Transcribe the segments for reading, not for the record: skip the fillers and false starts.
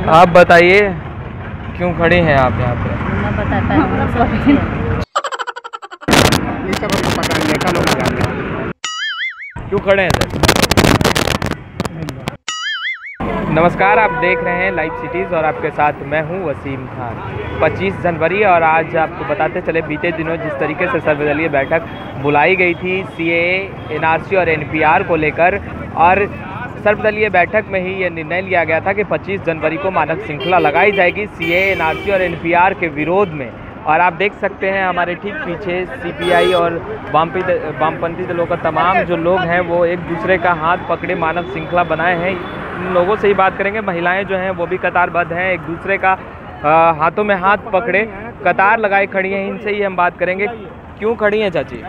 आप बताइए क्यों खड़े हैं आप यहाँ पे? ना बताता है ये सब हमको पता नहीं, नेता लोग जानते हैं। क्यों खड़े हैं सर? नमस्कार, आप देख रहे हैं लाइव सिटीज़ और आपके साथ मैं हूं वसीम खान। 25 जनवरी और आज आपको बताते चले बीते दिनों जिस तरीके से सर्वदलीय बैठक बुलाई गई थी CAA, NRC और NPR को लेकर, और सर्वदलीय बैठक में ही ये निर्णय लिया गया था कि 25 जनवरी को मानव श्रृंखला लगाई जाएगी CAA, NRC और NPR के विरोध में। और आप देख सकते हैं हमारे ठीक पीछे CPI और वामपंथी दलों का तमाम जो लोग हैं वो एक दूसरे का हाथ पकड़े मानव श्रृंखला बनाए हैं। इन लोगों से ही बात करेंगे। महिलाएं जो हैं वो भी कतारबद्ध हैं, एक दूसरे का हाथों में हाथ पकड़े कतार लगाए खड़ी हैं। इनसे ही हम बात करेंगे। क्यों खड़ी हैं चाची?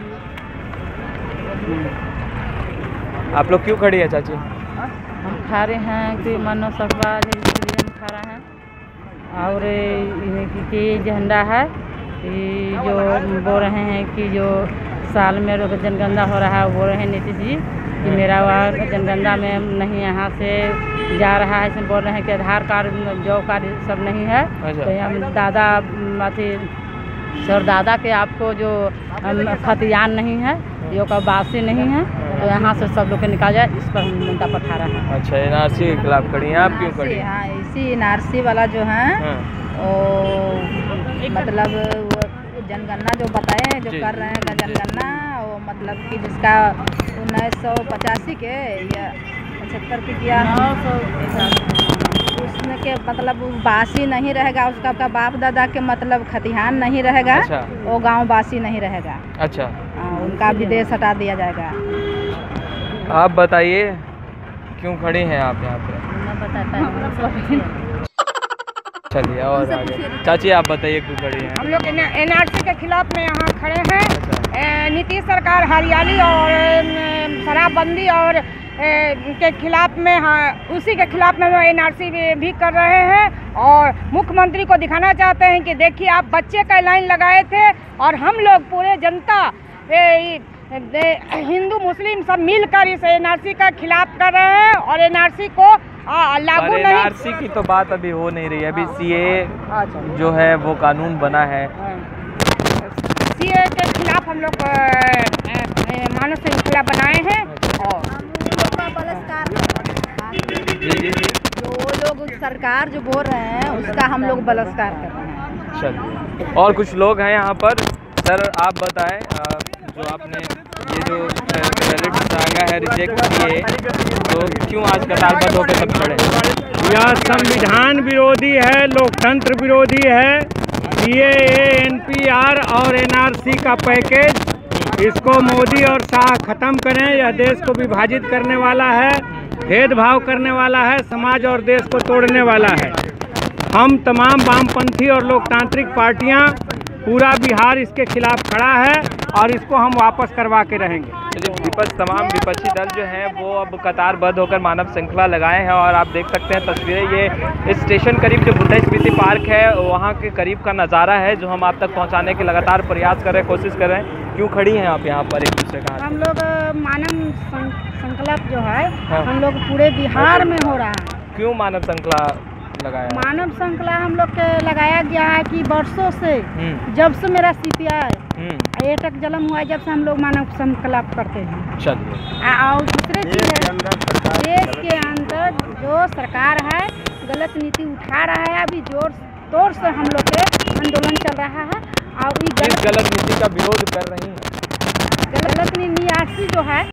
आप लोग क्यों खड़ी हैं चाची? हम खा रहे हैं कि मानव श्रृंखला खा रहे हैं और ये झंडा है जो बोल रहे हैं कि जो साल में जनगणना हो रहा है, बोल रहे हैं नीतीश जी कि मेरा वहाँ जनगणना में नहीं यहाँ से जा रहा है। इसमें बोल रहे हैं कि आधार कार्ड जॉब कार्ड सब नहीं है। तो हम दादा अथी सर दादा के आपको जो खतियान नहीं है, यो का बासी नहीं है, तो यहाँ से सब लोग के निकाल जाए, इस पर हम मुद्दा पर खा रहे हैं। अच्छा, NRC के खिलाफ खड़ी हैं आप? क्यों खड़ी? हाँ, इसी NRC वाला जो है मतलब जनगणना जो बताए हैं, जो कर रहे हैं जनगणना, वो मतलब कि जिसका 1985 के या 75 के किया उसमें के मतलब बासी नहीं रहेगा, उसका बाप दादा के मतलब खतिहान नहीं रहेगा। अच्छा। वो गांव बासी नहीं रहेगा। अच्छा, उनका विदेश हटा दिया जाएगा। आप बताइए क्यों खड़े हैं आप यहाँ पे? ना बताता है चलिए और आगे। चाची आप बताइए क्यों खड़ी हैं? हम लोग NRC के खिलाफ में यहाँ खड़े हैं। नीतीश सरकार हरियाली और शराबबंदी और के खिलाफ में, उसी के खिलाफ में NRC भी कर रहे हैं। और मुख्यमंत्री को दिखाना चाहते हैं कि देखिए आप बच्चे का लाइन लगाए थे और हम लोग पूरे जनता हिंदू मुस्लिम सब मिलकर इस NRC का खिलाफ कर रहे हैं और NRC को लागू नहीं। NRC की तो बात अभी हो नहीं रही है। अभी CAA जो है वो कानून बना है। CAA के खिलाफ हम लोग मानव श्रृंखला बनाए हैं और जो लोग सरकार जो बोल रहे हैं उसका हम लोग बलात्कार कर रहे हैं। चलिए, और कुछ लोग हैं यहाँ पर। सर आप बताएं, जो आपने ये जो क्रेडिट मांगा है रिजेक्ट किए, तो क्यों आज कतारबद्ध होकर सब खड़े? यह संविधान विरोधी है, लोकतंत्र विरोधी है। CAA, NPR और NRC का पैकेज, इसको मोदी और शाह खत्म करें। यह देश को विभाजित करने वाला है, भेदभाव करने वाला है, समाज और देश को तोड़ने वाला है। हम तमाम वामपंथी और लोकतांत्रिक पार्टियां, पूरा बिहार इसके खिलाफ खड़ा है और इसको हम वापस करवा के रहेंगे। चलिए, तमाम विपक्षी दल जो हैं वो अब कतारबद्ध होकर मानव श्रृंखला लगाए हैं और आप देख सकते हैं तस्वीरें। ये इस स्टेशन करीब जो बुद्धा स्मृति पार्क है वहाँ के करीब का नज़ारा है, जो हम आप तक पहुँचाने के लगातार प्रयास कर रहे हैं, कोशिश कर रहे हैं। क्यों खड़ी हैं आप यहाँ पर एक दूसरे का? हम लोग मानव श्रृंखला जो है हम लोग पूरे बिहार में हो रहा है। क्यों मानव श्रृंखला लगाया? मानव श्रृंखला हम लोग के लगाया गया है कि वर्षों से, जब से मेरा CPI एटक जन्म हुआ है, जब से हम लोग मानव श्रृंखला करते हैं। चलिए, और दूसरे चीज़ है, देश के अंदर जो सरकार है गलत नीति उठा रहा है। अभी जोर तोड़ से हम लोग के आंदोलन चल रहा है और किस गलत नीति का विरोध कर रही हैं? गलत NRC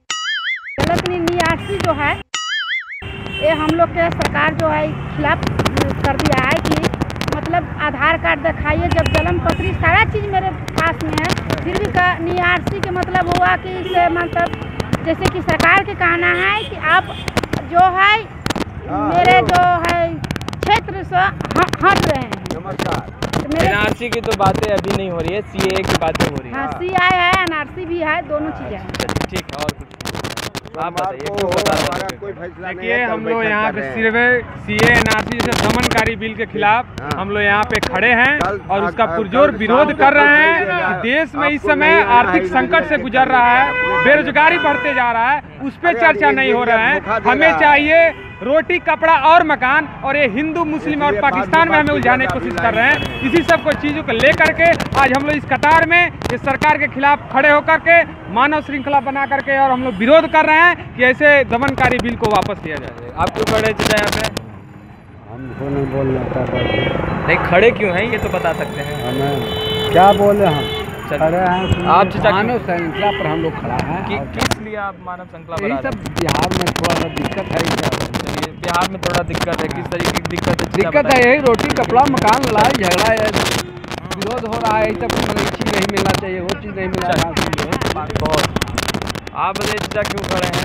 जो है ये हम लोग के सरकार जो है खिलाफ कर दिया है कि मतलब आधार कार्ड दिखाइए, जब जन्म पत्री सारा चीज़ मेरे पास में है, फिर भी NRC के मतलब हुआ कि इसे मतलब जैसे कि सरकार के कहना है कि आप जो है मेरे जो है क्षेत्र से हट रहे हैं। NRC की तो बातें अभी नहीं हो रही है, CAA की बातें हो रही है। हाँ, CAA है, NRC भी है, दोनों चीज़ें हैं। ठीक है, और कुछ आप बताइए क्यों बता रहे हैं? देखिए, हम लोग यहाँ पे सिर्फ CAA, NRC जैसे दमनकारी बिल के खिलाफ हम लोग यहाँ पे खड़े हैं और उसका पुरजोर विरोध कर रहे हैं। देश में इस समय आर्थिक संकट से गुजर रहा है, बेरोजगारी बढ़ते जा रहा है, उस पर चर्चा नहीं हो रहा है। हमें चाहिए रोटी, कपड़ा और मकान, और ये हिंदू, मुस्लिम और पाकिस्तान में हमें उलझाने की कोशिश कर रहे हैं। इसी सब को चीज़ों को लेकर के आज हम लोग इस कतार में इस सरकार के खिलाफ खड़े होकर के मानव श्रृंखला बना करके और हम लोग विरोध कर रहे हैं कि ऐसे दमनकारी बिल को वापस लिया जाए। आप क्यों खड़े थे यहाँ पे? हमको नहीं बोलना चाहता। नहीं, खड़े क्यों हैं ये तो बता सकते हैं। हमें क्या बोले हम खड़े हैं। आप चाचा मानव श्रृंखला पर हम लोग खड़ा हैं। किस लिए आप मानव श्रृंखला बना यही रहे हैं? सब बिहार में थोड़ा सा दिक्कत है। चलिए, बिहार में थोड़ा दिक्कत है, किस तरीके की दिक्कत है? दिक्कत है यही रोटी, कपड़ा, मकान, लड़ाई झगड़ा है, विरोध हो रहा है। यही सब चीज़ नहीं मिलना चाहिए, वो चीज़ नहीं मिल रहा है। बहुत। आप बताइए चाचा क्यों खड़े हैं?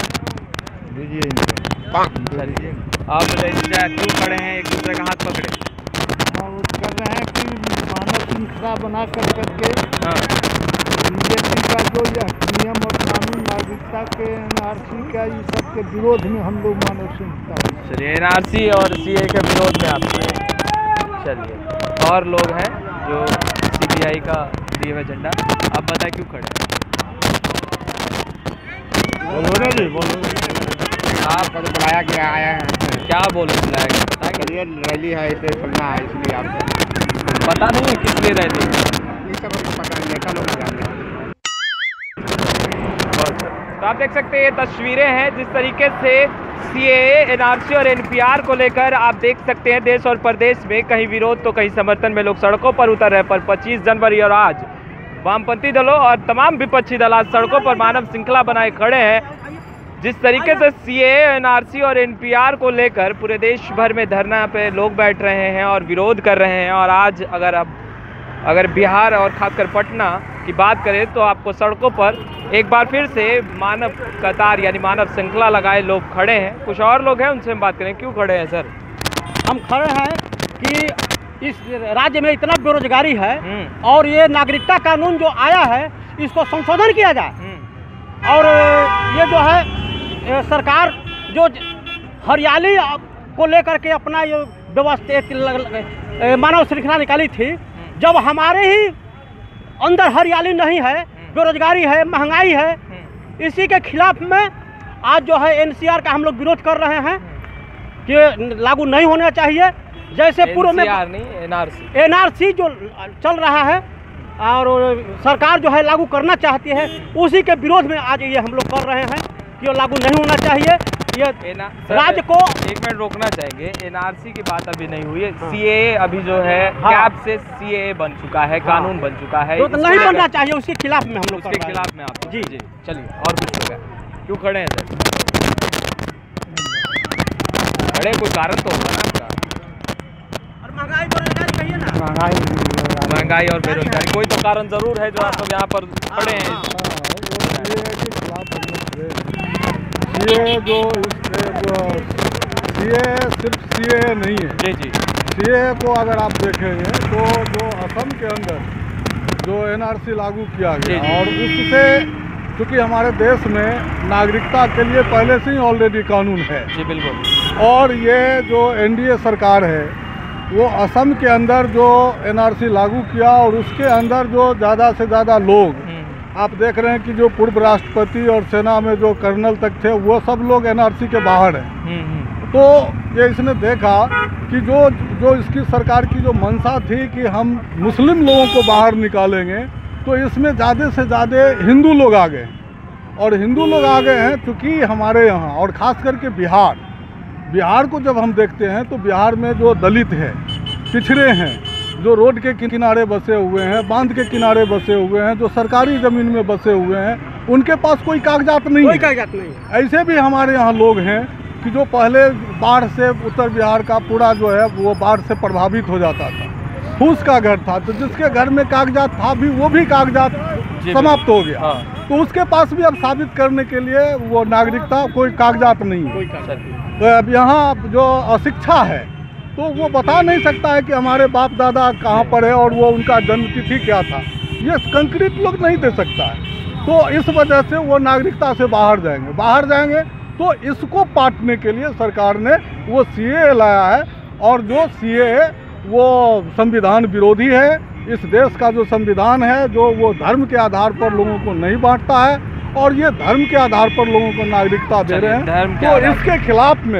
चलिए, आप बताइए चाचा क्यों खड़े हैं एक दूसरे का हाथ पकड़े? कर रहे हैं कि मानव श्रृंखला बना कर करके हाँ, बीजेपी का जो यह नियम और कानून नागरिकता के NRC का ये सब के विरोध में हम लोग मानव श्रृंखला। चलिए, NRC और CA के विरोध में आप खड़े हैं। चलिए, और लोग हैं जो CPI का दिए हुए झंडा, आप बताएं क्यों खड़े हैं? बोलो ना जी, बोलो। आप बुलाया गया आया है, क्या बोल बुलाया गया बताएंगे? रैली है, इसे सुनना है, इसलिए आपको पता नहीं है किस लिए रैली? ये सब हमको पता नहीं, नेता लोग जानते हैं। तो आप देख सकते हैं ये तस्वीरें हैं जिस तरीके से CAA, NRC और NPR को लेकर आप देख सकते हैं देश और प्रदेश में कहीं विरोध तो कहीं समर्थन में लोग सड़कों पर उतर रहे हैं। पर 25 जनवरी और आज वामपंथी दलों और तमाम विपक्षी दल आज सड़कों पर मानव श्रृंखला बनाए खड़े हैं। जिस तरीके से CAA, NRC और NPR को लेकर पूरे देश भर में धरना पे लोग बैठ रहे हैं और विरोध कर रहे हैं। और आज अगर बिहार और खासकर पटना की बात करें तो आपको सड़कों पर एक बार फिर से मानव कतार यानी मानव श्रृंखला लगाए लोग खड़े हैं। कुछ और लोग हैं, उनसे हम बात करें। क्यों खड़े हैं सर? हम खड़े हैं कि इस राज्य में इतना बेरोजगारी है और ये नागरिकता कानून जो आया है इसको संशोधन किया जाए। और ये जो है सरकार जो हरियाली को लेकर के अपना ये व्यवस्था मानव श्रृंखला निकाली थी, जब हमारे ही अंदर हरियाली नहीं है, बेरोजगारी है, महंगाई है, इसी के खिलाफ में आज जो है NCR का हम लोग विरोध कर रहे हैं कि लागू नहीं होना चाहिए। जैसे पूर्व में NRC जो चल रहा है और सरकार जो है लागू करना चाहती है, उसी के विरोध में आज ये हम लोग कर रहे हैं कि लागू नहीं होना चाहिए। ये राज्य को एक मिनट रोकना चाहेंगे। NRC की बात अभी नहीं हुई है। CAA अभी जो है कैब से CAA बन चुका है, कानून बन चुका है, तो नहीं बनना चाहिए, उसके खिलाफ में हम लोग उसके खिलाफ में आप जी। चलिए, और कुछ हो गया? क्यों खड़े हैं सर? खड़े कोई कारण तो होगा ना आपका? महंगाई बेरोजगारी कहिए ना। महंगाई और बेरोजगारी कोई तो कारण जरूर है जो आप लोग यहाँ पर खड़े हैं। CAA सिर्फ CAA नहीं है जी। CAA को अगर आप देखेंगे तो जो असम के अंदर जो NRC लागू किया गया और उससे क्योंकि हमारे देश में नागरिकता के लिए पहले से ही ऑलरेडी कानून है जी, बिल्कुल। और ये जो NDA सरकार है वो असम के अंदर जो NRC लागू किया और उसके अंदर जो ज़्यादा से ज़्यादा लोग आप देख रहे हैं कि जो पूर्व राष्ट्रपति और सेना में जो कर्नल तक थे वो सब लोग NRC के बाहर हैं। तो ये इसने देखा कि जो इसकी सरकार की जो मंशा थी कि हम मुस्लिम लोगों को बाहर निकालेंगे, तो इसमें ज़्यादा से ज़्यादा हिंदू लोग आ गए और हिंदू लोग आ गए हैं क्योंकि हमारे यहाँ और ख़ास करके बिहार को जब हम देखते हैं तो बिहार में जो दलित हैं, पिछड़े हैं, जो रोड के किनारे बसे हुए हैं, बांध के किनारे बसे हुए हैं, जो सरकारी ज़मीन में बसे हुए हैं, उनके पास कोई कागजात नहीं है। ऐसे भी हमारे यहाँ लोग हैं कि जो पहले बाढ़ से उत्तर बिहार का पूरा जो है वो बाढ़ से प्रभावित हो जाता था, फूस का घर था, तो जिसके घर में कागजात था भी वो भी कागजात समाप्त हो गया। तो उसके पास भी अब साबित करने के लिए वो नागरिकता कोई कागजात नहीं है। तो अब यहाँ जो अशिक्षा है तो वो बता नहीं सकता है कि हमारे बाप दादा कहाँ पर है और वो उनका जन्म तिथि क्या था, ये कंक्रीट लोग नहीं दे सकता है। तो इस वजह से वो नागरिकता से बाहर जाएंगे। तो इसको पाटने के लिए सरकार ने वो CAA लाया है और जो CAA वो संविधान विरोधी है। इस देश का जो संविधान है जो वो धर्म के आधार पर लोगों को नहीं बांटता है और ये धर्म के आधार पर लोगों को नागरिकता दे रहे हैं। तो इसके खिलाफ में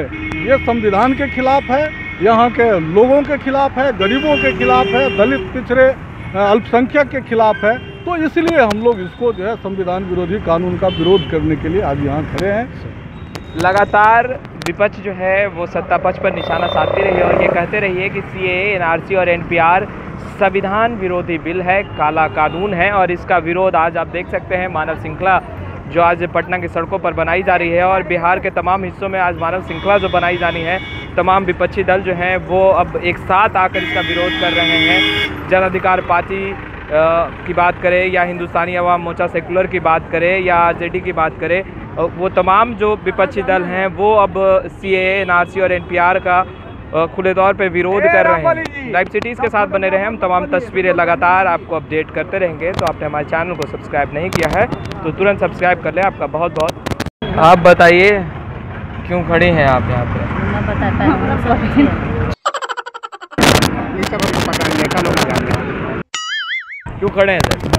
ये संविधान के खिलाफ है, यहाँ के लोगों के खिलाफ है, गरीबों के खिलाफ है, दलित पिछड़े अल्पसंख्यक के खिलाफ है। तो इसलिए हम लोग इसको जो है संविधान विरोधी कानून का विरोध करने के लिए आज यहाँ खड़े हैं। लगातार विपक्ष जो है वो सत्ता पक्ष पर निशाना साधती रही है और ये कहते रही है कि सीएए, एनआरसी और एनपीआर संविधान विरोधी बिल है, काला कानून है। और इसका विरोध आज आप देख सकते हैं, मानव श्रृंखला जो आज पटना की सड़कों पर बनाई जा रही है और बिहार के तमाम हिस्सों में आज मानव श्रृंखला जो बनाई जानी है, तमाम विपक्षी दल जो हैं वो अब एक साथ आकर इसका विरोध कर रहे हैं। जन अधिकार पार्टी की बात करें या हिंदुस्तानी अवाम मोर्चा सेकुलर की बात करें या आरजेडी की बात करें, वो तमाम जो विपक्षी दल हैं वो अब सीएए, एनआरसी और एनपीआर का खुले तौर पे विरोध कर रहे हैं। लाइव सिटीज़ के साथ बने रहे, हम तमाम तस्वीरें लगातार आपको अपडेट करते रहेंगे। तो आपने हमारे चैनल को सब्सक्राइब नहीं किया है तो तुरंत सब्सक्राइब कर लें। आपका बहुत बहुत। आप बताइए क्यों खड़ी हैं आप यहाँ पे? मैं बताता हूँ। क्यों खड़े हैं सर?